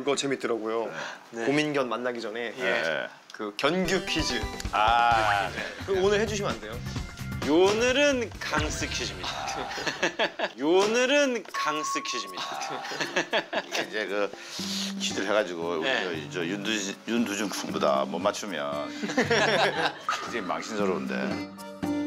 그거 재밌더라고요. 네. 고민견 만나기 전에 예. 그 견규 퀴즈. 아, 그거 오늘 해주시면 안 돼요? 오늘은 강스 퀴즈입니다. 오늘은 강스 퀴즈입니다. 이게 이제 그 퀴즈를 해가지고 네. 우리 저 윤두준 군보다 못 맞추면 굉장히 망신스러운데.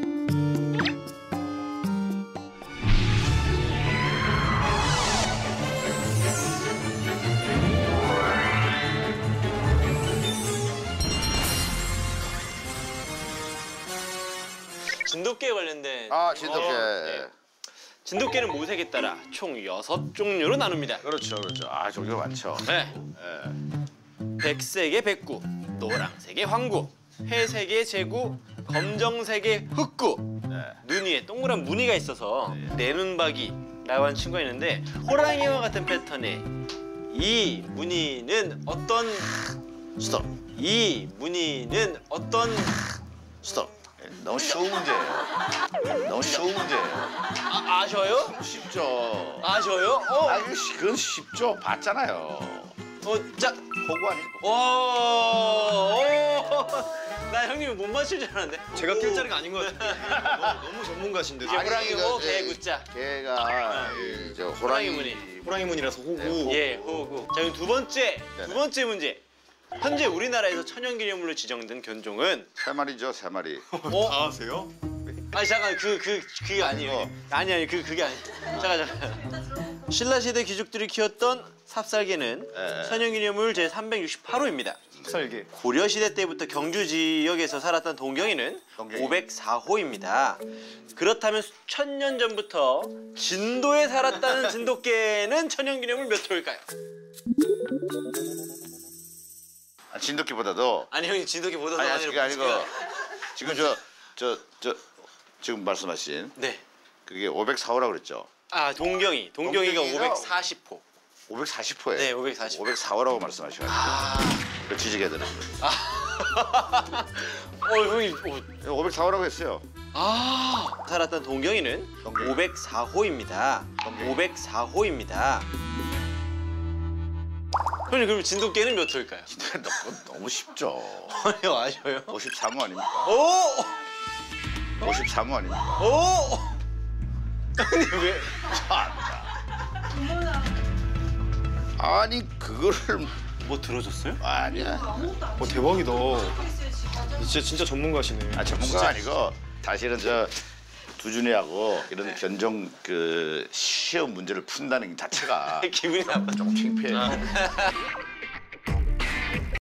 진돗개에 관련된. 진돗개. 네. 진돗개는 모색에 따라 총 6종류로 나눕니다. 그렇죠. 종류가 많죠. 네. 예. 백색의 백구, 노란색의 황구, 회색의 제구, 검정색의 흑구. 네. 눈 위에 동그란 무늬가 있어서 내눈박이라고 하는 친구가 있는데 호랑이와 같은 패턴의 이 무늬는 어떤 스톱. 이 무늬는 어떤 스톱. 너무 쉬운 문제예요. 너무 쉬운 문제예요. 아셔요? 쉽죠. 아셔요? 그건 쉽죠. 봤잖아요. 자, 호구 아니고. 나 형님 못 맞출 줄 알았는데. 제가 낄 자리가 아닌 것 같은데. 너무 전문가신데. 이게 호랑이고 개 구자. 개가 저 호랑이 무늬. 호랑이 문이라서 호구. 예, 호구. 자, 그럼 두 번째 문제. 현재 우리나라에서 천연기념물로 지정된 견종은 3마리죠, 3마리. 다 아세요? 아니 잠깐 그게 아니에요. 아니 그게 아니. 잠깐. 신라시대 귀족들이 키웠던 삽살개는 예. 천연기념물 제 368호입니다. 삽살개. 고려시대 때부터 경주 지역에서 살았던 동경이는 동경이. 504호입니다. 그렇다면 수천 년 전부터 진도에 살았다는 진돗개는 천연기념물 몇 호일까요? 진돗개보다도 아니 형님 진돗개 보다 더 아니 많이 그게 아니고 지금 지금 말씀하신 네. 그게 504호라고 그랬죠. 동경이가 동경이가 540호. 540호예요. 네, 540. 504호라고 말씀하셔가지고 그 지지개들은 형님 504호라고 했어요. 살았던 동경이는 동경이. 504호입니다. 동경이. 504호입니다. 형님 그럼 진돗개는 몇 호일까요? 너무 쉽죠. 아니요, 아셔요? 53호 아닙니까? 오! 53호 아닙니까? 오! 형님 왜? 아니 그거를 뭐 들어줬어요? 아니야. 대박이다. 진짜 전문가시네. 전문가가 아니고 사실은 저 두준이하고 이런 견종 그 시험 문제를 푼다는 게 자체가 기분이 나빠. 좀 창피해요.